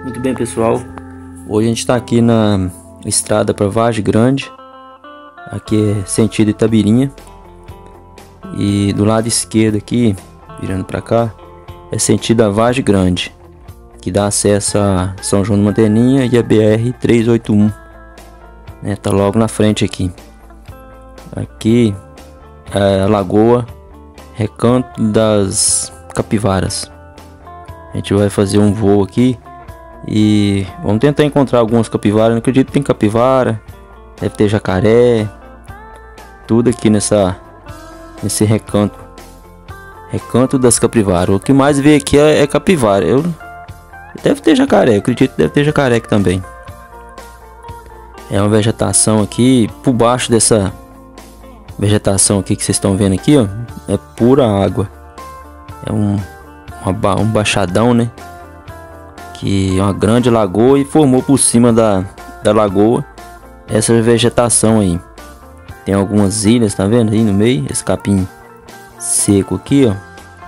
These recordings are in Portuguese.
Muito bem, pessoal, hoje a gente está aqui na estrada para Vargem Grande, aqui é sentido Itabirinha, e do lado esquerdo aqui, virando para cá, é sentido a Vargem Grande, que dá acesso a São João do Manteninha e a BR-381, né, tá logo na frente aqui. Aqui é a Lagoa Recanto das Capivaras. A gente vai fazer um voo aqui e vamos tentar encontrar algumas capivaras. Eu não acredito que tem capivara, deve ter jacaré, tudo aqui nesse recanto das capivaras. O que mais vê aqui é capivara. Deve ter jacaré, eu acredito que deve ter jacaré aqui também. É uma vegetação aqui, por baixo dessa vegetação aqui que vocês estão vendo aqui, ó, é pura água. É um baixadão, né? Que é uma grande lagoa e formou por cima da lagoa essa vegetação aí. Tem algumas ilhas, tá vendo aí no meio? Esse capim seco aqui, ó.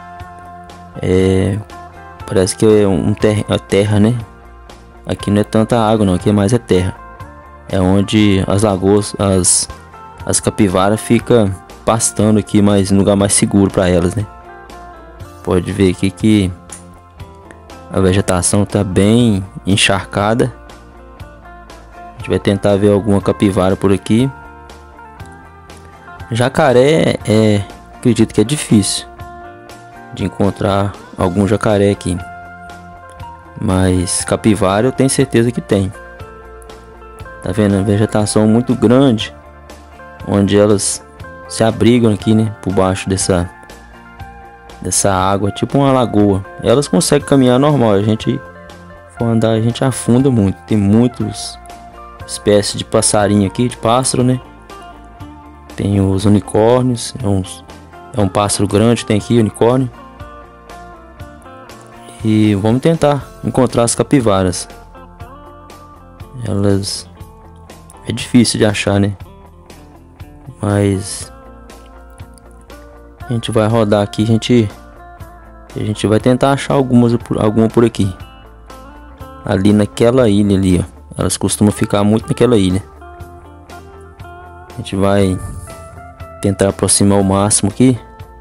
Parece que é a terra, né? Aqui não é tanta água não, aqui mais é terra. É onde as lagoas, as capivaras ficam pastando aqui, mas no lugar mais seguro para elas, né? Pode ver aqui que a vegetação tá bem encharcada. A gente vai tentar ver alguma capivara por aqui. Jacaré acredito que é difícil de encontrar algum jacaré aqui, mas capivara eu tenho certeza que tem. Tá vendo a vegetação muito grande, onde elas se abrigam aqui, né, por baixo dessa água, tipo uma lagoa. Elas conseguem caminhar normal, a gente for andar, a gente afunda muito. Tem muitas espécies de passarinho aqui, de pássaro, né? Tem os unicórnios, é um pássaro grande, tem aqui unicórnio. E vamos tentar encontrar as capivaras. Elas é difícil de achar, né? Mas a gente vai rodar aqui, a gente vai tentar achar alguma por aqui. Ali naquela ilha ali, ó. Elas costumam ficar muito naquela ilha. A gente vai tentar aproximar o máximo aqui.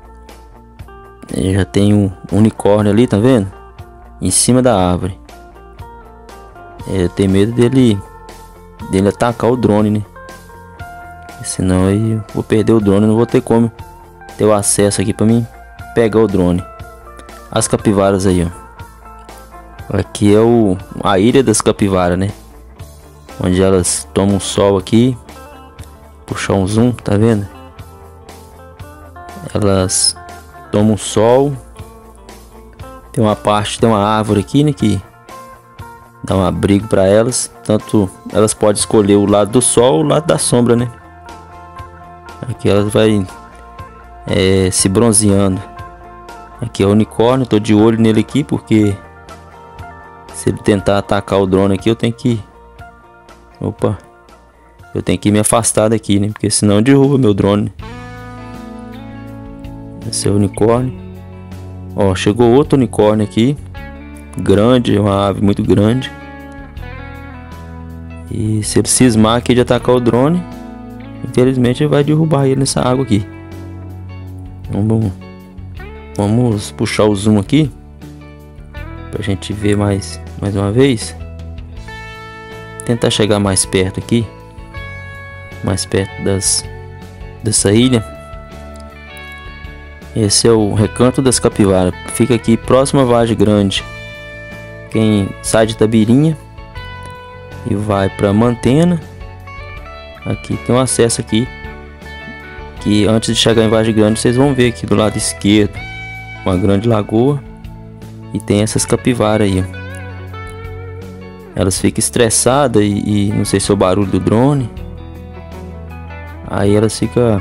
Já tem um unicórnio ali, tá vendo? Em cima da árvore. Eu tenho medo dele atacar o drone, né? Senão eu vou perder o drone, não vou ter como ter o acesso aqui para mim pegar o drone. As capivaras aí, ó. Aqui é a ilha das capivaras, né? Onde elas tomam sol aqui. Puxar um zoom, tá vendo? Elas tomam sol. Tem uma árvore aqui, né, que dá um abrigo para elas. Tanto elas podem escolher o lado do sol ou o lado da sombra, né? Aqui elas vai se bronzeando. Aqui é o unicórnio, tô de olho nele aqui porque se ele tentar atacar o drone aqui, eu tenho que me afastar daqui, né? Porque senão derruba meu drone. Esse é o unicórnio. Ó, chegou outro unicórnio aqui, grande, é uma ave muito grande. E se ele cismar aqui de atacar o drone, infelizmente ele vai derrubar ele nessa água aqui. Vamos puxar o zoom aqui pra gente ver mais uma vez. Tentar chegar mais perto aqui, mais perto dessa ilha. Esse é o Recanto das Capivaras. Fica aqui próximo a Vargem Grande. Quem sai de Itabirinha e vai para Mantena, aqui tem um acesso aqui, que antes de chegar em Vargem Grande vocês vão ver aqui do lado esquerdo uma grande lagoa e tem essas capivaras aí, ó. Elas ficam estressadas e não sei se é o barulho do drone. Aí elas ficam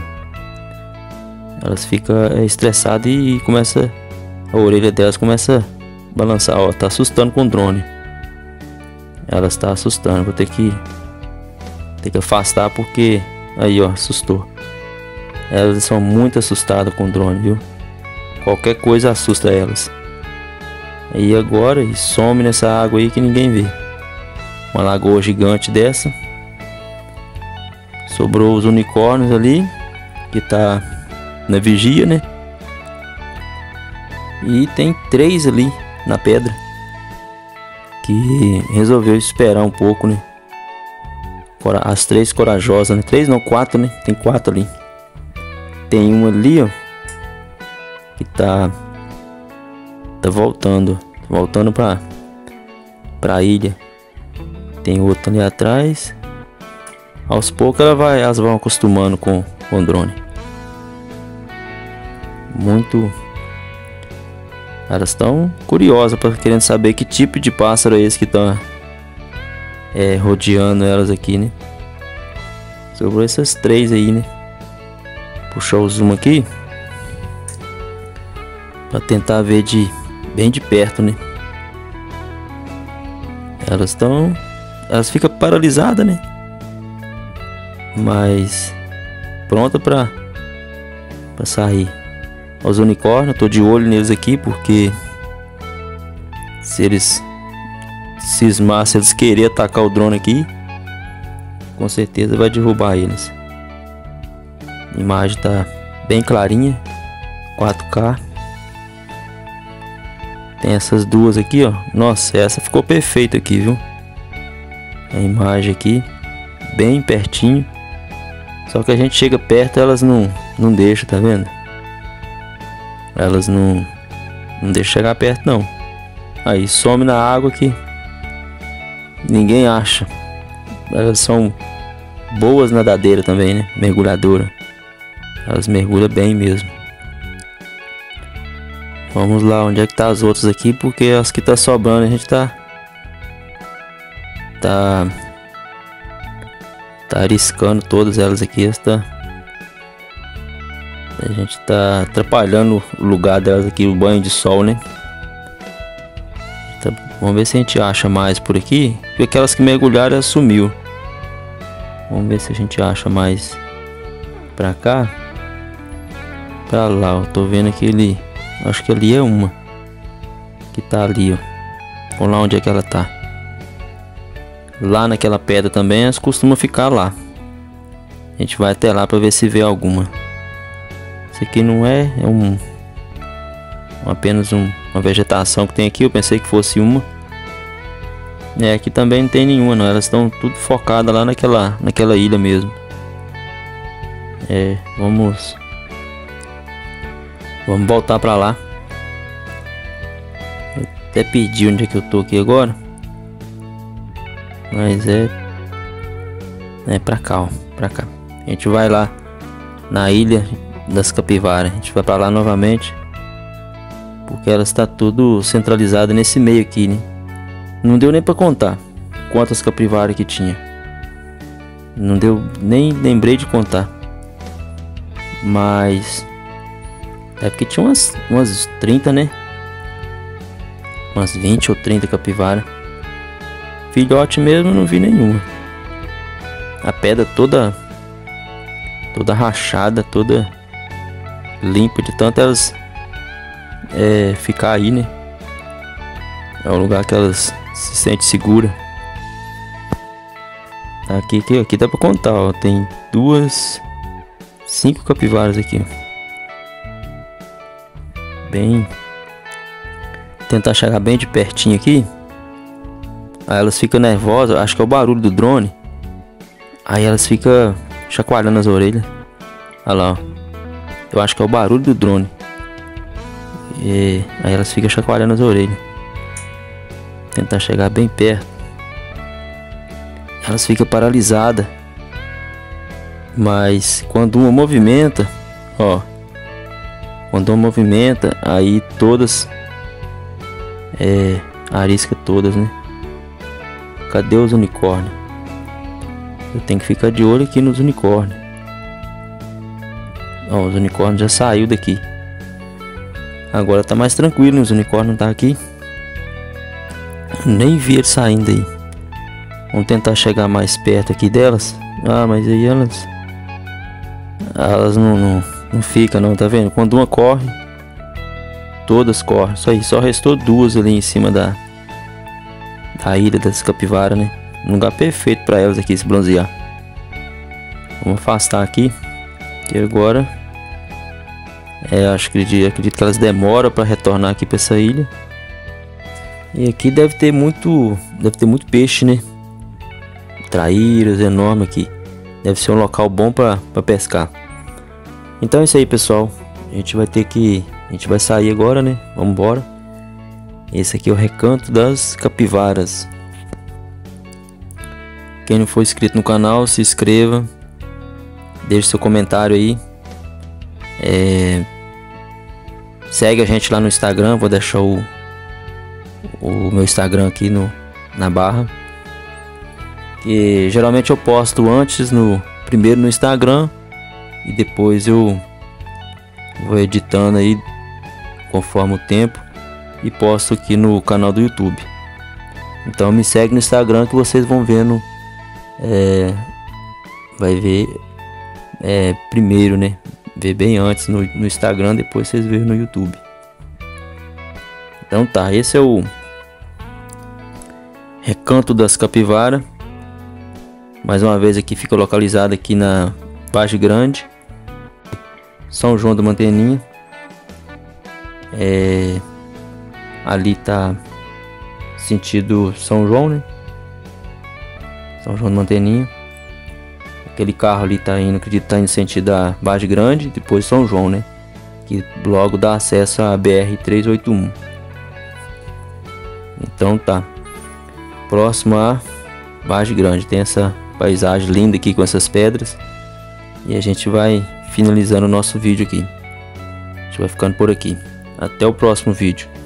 estressadas e começa, a orelha delas começa a balançar. Ó, tá assustando com o drone. Elas tá assustando. Vou ter que afastar porque aí, ó, assustou. Elas são muito assustadas com o drone, viu? Qualquer coisa assusta elas. aí agora e some nessa água aí que ninguém vê. Uma lagoa gigante dessa. Sobrou os unicórnios ali, que tá na vigia, né? E tem 3 ali na pedra, que resolveu esperar um pouco, né? As 3 corajosas, né? 3 não, 4, né? Tem 4 ali. Tem uma ali, ó, que tá voltando pra ilha. Tem outra ali atrás. Aos poucos elas vão acostumando com o drone. Elas estão curiosas, querendo saber que tipo de pássaro é esse que tá rodeando elas aqui, né? Sobrou essas 3 aí, né? Puxar o zoom aqui para tentar ver bem de perto, né? Elas ficam paralisadas, né? Mas pronta para sair. Os unicórnios, tô de olho neles aqui, porque se eles cismar, se eles querem atacar o drone aqui, com certeza vai derrubar eles. A imagem tá bem clarinha, 4K. Tem essas duas aqui, ó. Nossa, essa ficou perfeita aqui, viu? A imagem aqui bem pertinho. Só que a gente chega perto, elas não deixam, tá vendo? Elas não deixam chegar perto, não. Aí some na água aqui, ninguém acha. Elas são boas nadadeiras também, né? Mergulhadora. Elas mergulham bem mesmo. Vamos lá, onde é que tá as outras aqui? Porque as que tá sobrando a gente tá arriscando todas elas aqui. A gente tá atrapalhando o lugar delas aqui, o banho de sol, né? Vamos ver se a gente acha mais por aqui. Porque aquelas que mergulharam, ela sumiu. Vamos ver se a gente acha mais pra cá. Pra lá, eu tô vendo aquele. Acho que ali é uma que tá ali, ó. Vamos lá onde é que ela tá. Lá naquela pedra também, elas costumam ficar lá. A gente vai até lá pra ver se vê alguma. Isso aqui não é apenas uma vegetação que tem aqui. Eu pensei que fosse uma. Aqui também não tem nenhuma, não. Elas estão tudo focadas lá naquela ilha mesmo. Vamos voltar pra lá. Eu até perdi onde é que eu tô aqui agora. Mas é pra cá, ó. Pra cá. A gente vai lá na ilha das capivaras. A gente vai pra lá novamente, porque ela está tudo centralizada nesse meio aqui, né? Não deu nem pra contar quantas capivaras que tinha. Não deu, nem lembrei de contar. Mas é porque tinha umas 30, né? Umas 20 ou 30 capivaras. Filhote mesmo eu não vi nenhuma. A pedra toda rachada, toda limpa, de tanto elas ficar aí, né? É um lugar que elas se sentem seguras. Aqui dá pra contar, ó. Tem 5 capivaras aqui. Tentar chegar bem de pertinho aqui. Aí elas ficam nervosas. Acho que é o barulho do drone. Aí elas ficam chacoalhando as orelhas. Olha lá, ó. Eu acho que é o barulho do drone. Aí elas ficam chacoalhando as orelhas. Tentar chegar bem perto. Elas ficam paralisadas. Mas quando uma movimenta, ó. Quando uma movimenta, aí todas arisca todas, né? Cadê os unicórnios? Eu tenho que ficar de olho aqui nos unicórnios. Ó, os unicórnios já saiu daqui. Agora tá mais tranquilo, os unicórnios tá aqui. Nem vi eles saindo aí. Vamos tentar chegar mais perto aqui delas. Ah, mas aí elas não ficam não, tá vendo? Quando uma corre, todas correm. Isso aí, só restou duas ali em cima da ilha das capivaras, né? Um lugar perfeito para elas aqui se bronzear. Vamos afastar aqui, que agora acredito que elas demoram para retornar aqui para essa ilha. E aqui deve ter muito peixe, né? Traíras enorme aqui. Deve ser um local bom para pescar. Então é isso aí, pessoal. A gente vai sair agora, né? Vamos embora. Esse aqui é o Recanto das Capivaras. Quem não for inscrito no canal, se inscreva. Deixe seu comentário aí. Segue a gente lá no Instagram. Vou deixar o meu Instagram aqui na barra. Que geralmente eu posto antes primeiro no Instagram e depois eu vou editando aí conforme o tempo e posto aqui no canal do YouTube. Então me segue no Instagram que vocês vão vendo, vai ver primeiro, né? Ver bem antes no Instagram, depois vocês veem no YouTube. Então tá, esse é o Recanto das Capivaras. Mais uma vez aqui fica localizado aqui na Vargem Grande, São João da Manteninha. Ali tá sentido São João, né? São João da Manteninha. Aquele carro ali tá indo, acredito que tá indo sentido da Vargem Grande, depois São João, né? Que logo dá acesso à BR-381. Então tá. Próximo a Vargem Grande. Tem essa paisagem linda aqui com essas pedras. E a gente vai finalizando o nosso vídeo aqui. A gente vai ficando por aqui. Até o próximo vídeo.